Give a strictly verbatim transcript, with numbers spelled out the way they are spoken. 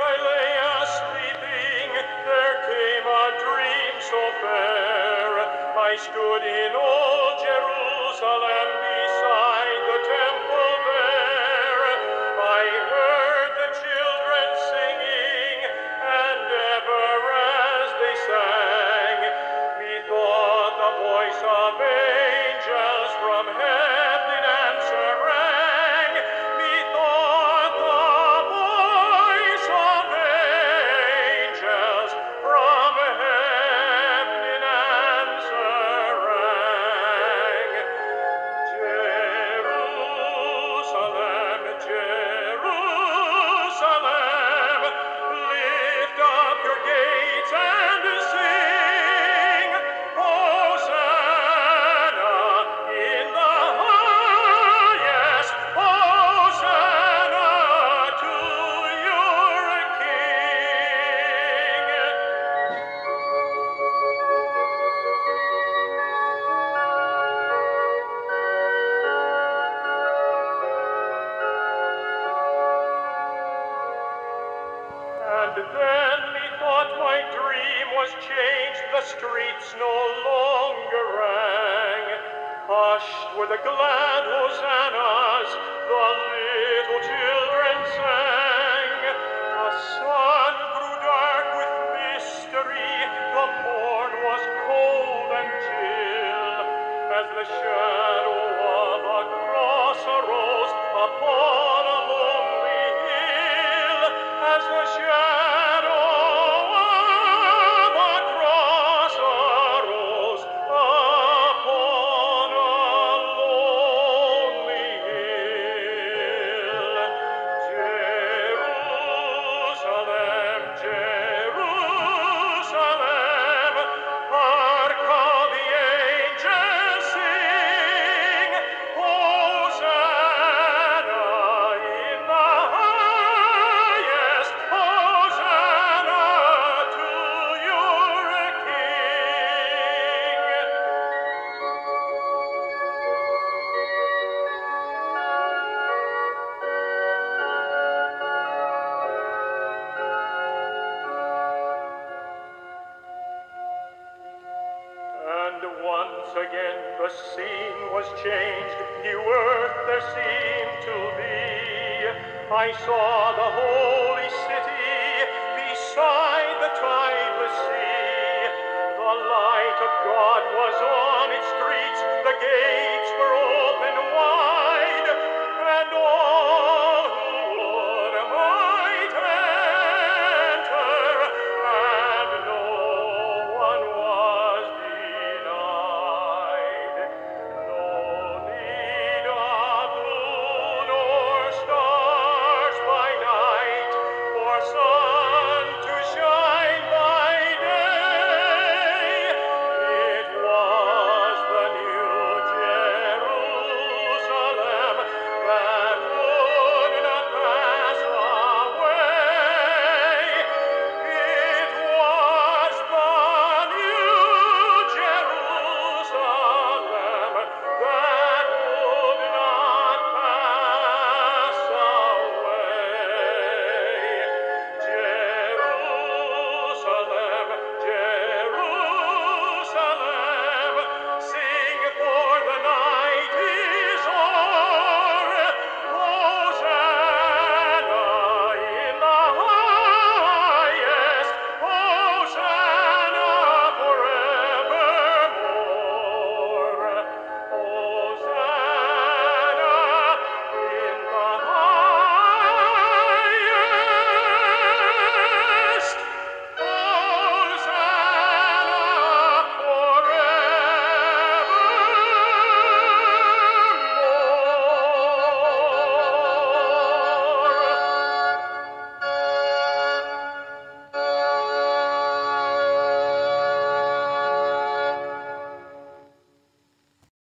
I lay a-sleeping, there came a dream so fair. I stood in old Jerusalem beside the temple there. I heard the children singing, and ever as they sang, methought the voice of angels from heaven in answer rang. Methought the voice of angels from heaven in answer rang. Jerusalem, Jerusalem, lift up your gates and sing, Hosanna in the highest, Hosanna to your King. And then methought my dream was changed, the streets no longer rang. Hushed were the glad hosannas, the little children sang. The sun grew dark with mystery, the morn was cold and chill, as the shadow of a cross arose upon a lonely hill, as the shadow of a cross arose upon a lonely hill. Jerusalem, Jerusalem, hark how the angels sing, Hosanna in the highest, Hosanna to your King. And once again the scene was changed, new earth there seemed to be. I saw the whole